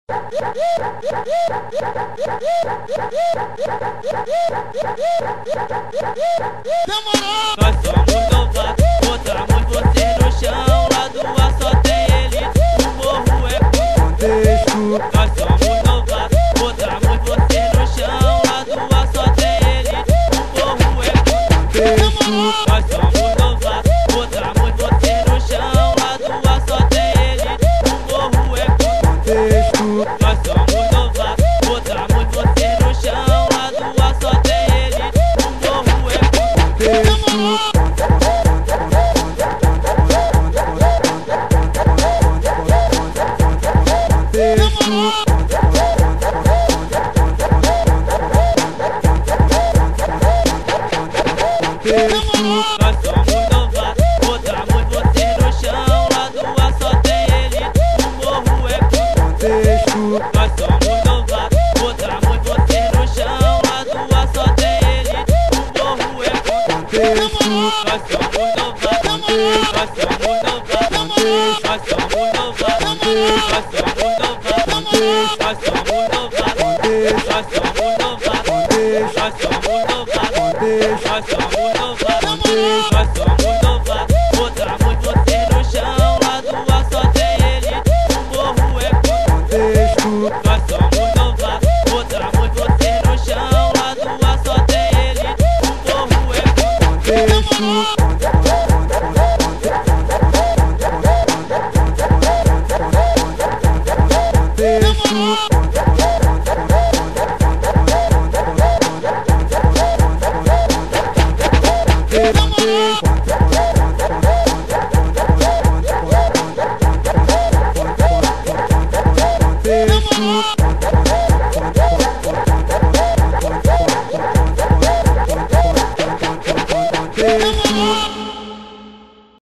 Nós somos novatos, botamos você no chão. Lá do ar só tem elite, o morro é contexto. Nós somos novatos, botamos você no chão. Lá do ar só tem elite, o morro é contexto. Nós somos novatos, botamos você no chão. Lá do ar só tem elite, o morro é contexto. Nós somos novatos, botamos você no chão. Lá do ar só tem elite, o morro é contexto. Nós somos novatos, botamos você no chão. Lá do ar só tem elite, o morro é contexto. Nós somos novatos, botamos você no chão. Lá do ar só tem elite, o morro é contexto. Nós somos novatos, nós somos novatos, nós somos novatos, nós somos novatos, nós somos novatos, nós somos novatos, nós somos novatos, nós somos novatos, nós somos novatos, botamos você no chão. Lá do ar só tem elite, o morro é contexto. Nós somos novatos, botamos você no chão. Lá do ar só tem elite, o morro é contexto. Yeah.